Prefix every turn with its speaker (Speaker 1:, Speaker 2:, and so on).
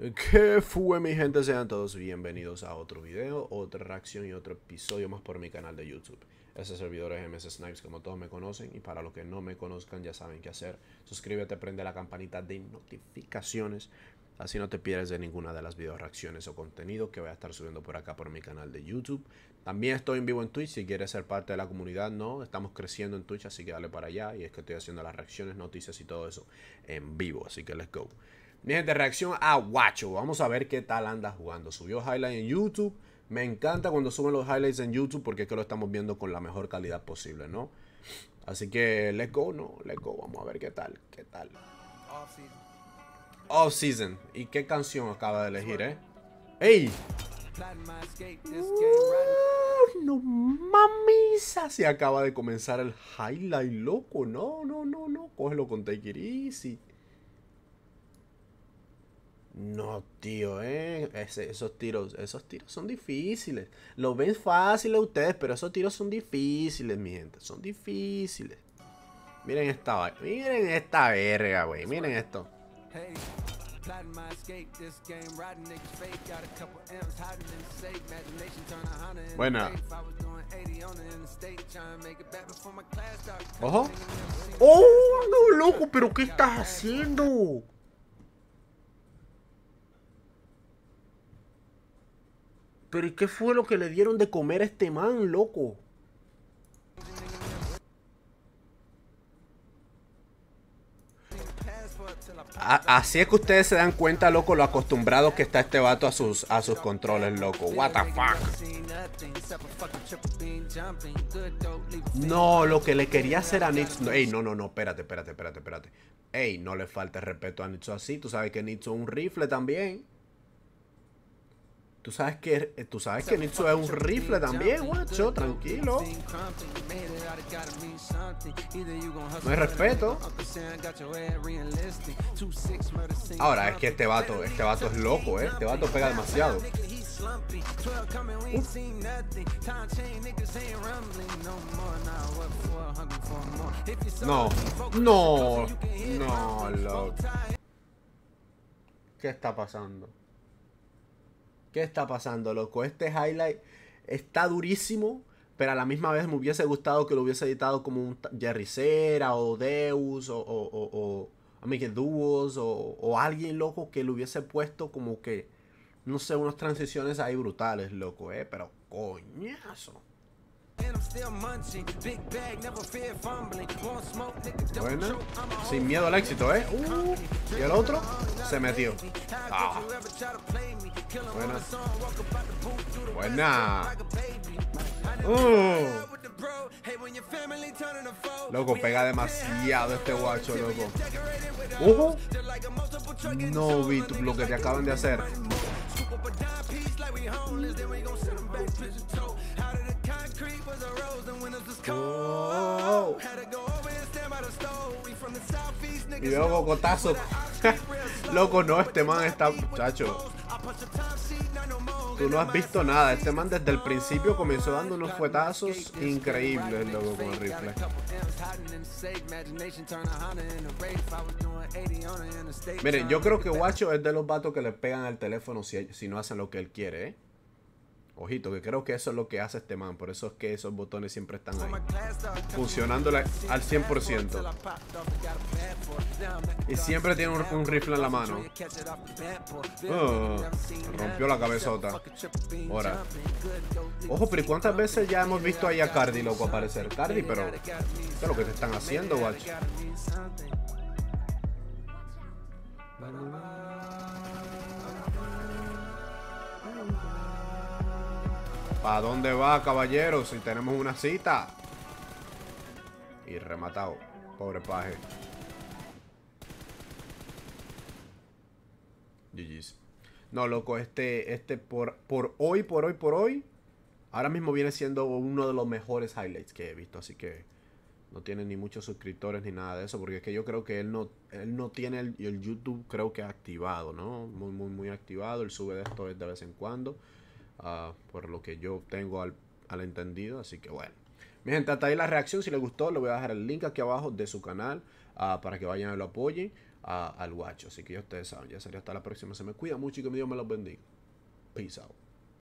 Speaker 1: ¿Qué fue, mi gente? Sean todos bienvenidos a otro video, otra reacción y otro episodio más por mi canal de YouTube. Ese servidor es MS Snipes, como todos me conocen, y para los que no me conozcan ya saben qué hacer. Suscríbete, prende la campanita de notificaciones, así no te pierdes de ninguna de las video reacciones o contenido que voy a estar subiendo por acá por mi canal de YouTube. También estoy en vivo en Twitch si quieres ser parte de la comunidad, ¿no? Estamos creciendo en Twitch, así que dale para allá. Y es que estoy haciendo las reacciones, noticias y todo eso en vivo, así que let's go. Mi gente, reacción a Guacho. Vamos a ver qué tal anda jugando. Subió highlight en YouTube. Me encanta cuando suben los highlights en YouTube porque es que lo estamos viendo con la mejor calidad posible, ¿no? Así que let's go, ¿no? Let's go. Vamos a ver qué tal. ¿Qué tal? Off Season. ¿Y qué canción acaba de elegir, ¡Ey! No mames. Se acaba de comenzar el highlight, loco. No. Cógelo con Take It Easy. No, tío, esos tiros son difíciles. Lo ven fácil a ustedes, pero esos tiros son difíciles, mi gente. Son difíciles. Miren esta verga, güey. Miren esto. Buena. Ojo. ¡Oh, no, loco! ¿Pero qué estás haciendo? Pero ¿y qué fue lo que le dieron de comer a este man, loco? Así es que ustedes se dan cuenta, loco, lo acostumbrado que está este vato a sus controles, loco. What the fuck. No, lo que le quería hacer a Nitsu. Ey, no, espérate. Ey, no le falte respeto a Nitsu así. Tú sabes que Nitsu es un rifle también. Tú sabes que Nitsu es un rifle también, guacho, tranquilo. No hay respeto. Ahora, es que este vato es loco, Este vato pega demasiado. No, loco. ¿Qué está pasando? ¿Qué está pasando, loco? Este highlight está durísimo, pero a la misma vez me hubiese gustado que lo hubiese editado como un Jerry Cera o Deus o Amiga Duos o alguien, loco, que lo hubiese puesto como que, no sé, unas transiciones ahí brutales, loco, pero coñazo. Buena. Sin miedo al éxito, y el otro se metió. Buena. Buena. Loco, pega demasiado este guacho, loco. No vi lo que te acaban de hacer. Oh. Y luego cocotazo. Loco, no, este man está, muchacho. Tú no has visto nada. Este man desde el principio comenzó dando unos fuetazos increíbles, loco, con el rifle. Miren, yo creo que Guacho es de los vatos que le pegan al teléfono si no hacen lo que él quiere, Ojito, que creo que eso es lo que hace este man. Por eso es que esos botones siempre están ahí, funcionando al 100%. Y siempre tiene un rifle en la mano. Rompió la cabezota. Ahora. Ojo, pero ¿cuántas veces ya hemos visto ahí a Cardi, loco, aparecer? Cardi, pero ¿qué es lo que te están haciendo, guacho? ¿Para dónde va, caballero? Si tenemos una cita. Y rematado. Pobre paje. GG's. No, loco, por hoy. Ahora mismo viene siendo uno de los mejores highlights que he visto. Así que no tiene ni muchos suscriptores ni nada de eso. Porque es que yo creo que él no tiene el YouTube, creo que activado, ¿no? Muy activado. Él sube de esto de vez en cuando. Por lo que yo tengo al entendido. Así que bueno, mi gente, hasta ahí la reacción. Si les gustó, le voy a dejar el link aquí abajo de su canal. para que vayan y lo apoyen al guacho. Así que ya ustedes saben, ya sería hasta la próxima. Se me cuida mucho y que mi Dios me los bendiga. Peace out.